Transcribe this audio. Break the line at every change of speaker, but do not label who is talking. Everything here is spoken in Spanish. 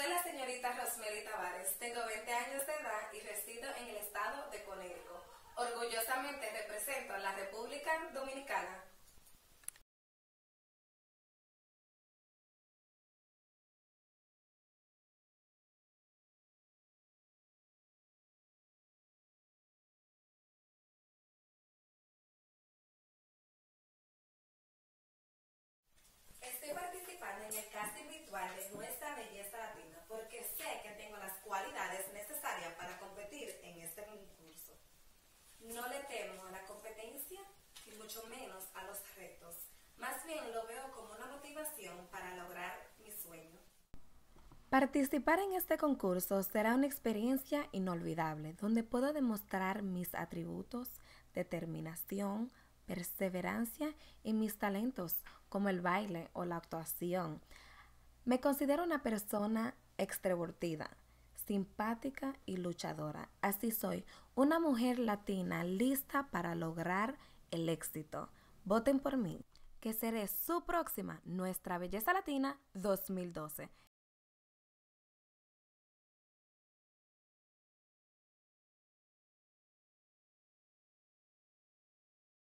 Soy la señorita Rosmely Tavares, tengo 20 años de edad y resido en el estado de Connecticut. Orgullosamente represento a la República Dominicana. Estoy participando en el casting virtual de Nuestra Belleza Latina porque sé que tengo las cualidades necesarias para competir en este concurso. No le temo a la competencia y mucho menos a los retos. Más bien lo veo como una motivación para lograr mi sueño. Participar en este concurso será una experiencia inolvidable donde puedo demostrar mis atributos, determinación, perseverancia y mis talentos como el baile o la actuación. Me considero una persona extrovertida, simpática y luchadora. Así soy, una mujer latina lista para lograr el éxito. Voten por mí, que seré su próxima Nuestra Belleza Latina 2012.